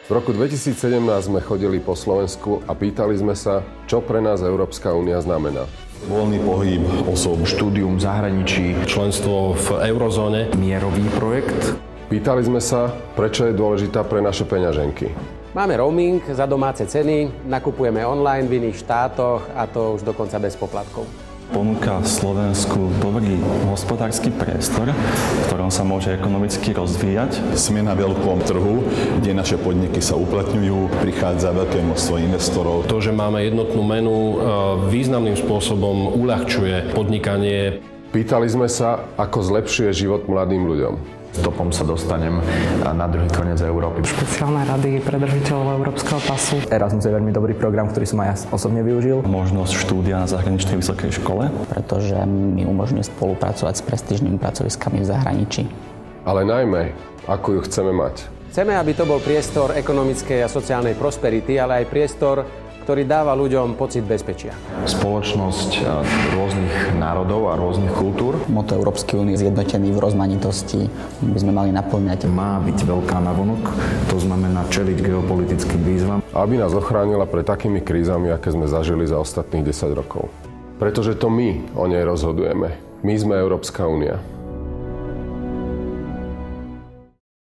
V roku 2017 sme chodili po Slovensku a pýtali sme sa, čo pre nás Európska únia znamená. Voľný pohyb osôb, štúdium v zahraničí, členstvo v eurozóne, mierový projekt. Pýtali sme sa, prečo je dôležitá pre naše peňaženky. Máme roaming za domáce ceny, nakupujeme online v iných štátoch a to už dokonca bez poplatkov. Ponúka Slovensku dobrý hospodársky priestor, v ktorom sa môže ekonomicky rozvíjať. Sme na veľkom trhu, kde naše podniky sa uplatňujú, prichádza veľké množstvo investorov. To, že máme jednotnú menu, významným spôsobom uľahčuje podnikanie. Pýtali sme sa, ako zlepšuje život mladým ľuďom. Stopom sa dostanem na druhý koniec Európy. Špeciálne rady pre držiteľov európskeho pasu. Erasmus je veľmi dobrý program, ktorý som aj ja osobne využil. Možnosť štúdia na zahraničnej vysokej škole. Pretože mi umožňuje spolupracovať s prestížnymi pracoviskami v zahraničí. Ale najmä, ako ju chceme mať. Chceme, aby to bol priestor ekonomickej a sociálnej prosperity, ale aj priestor, ktorý dáva ľuďom pocit bezpečia. Spoločnosť rôznych národov a rôznych kultúr. Motto Európskej únie zjednotený v rozmanitosti by sme mali naplňať. Má byť veľká navonok, to znamená čeliť geopolitickým výzvam. Aby nás ochránila pred takými krízami, aké sme zažili za ostatných 10 rokov. Pretože to my o nej rozhodujeme. My sme Európska únia.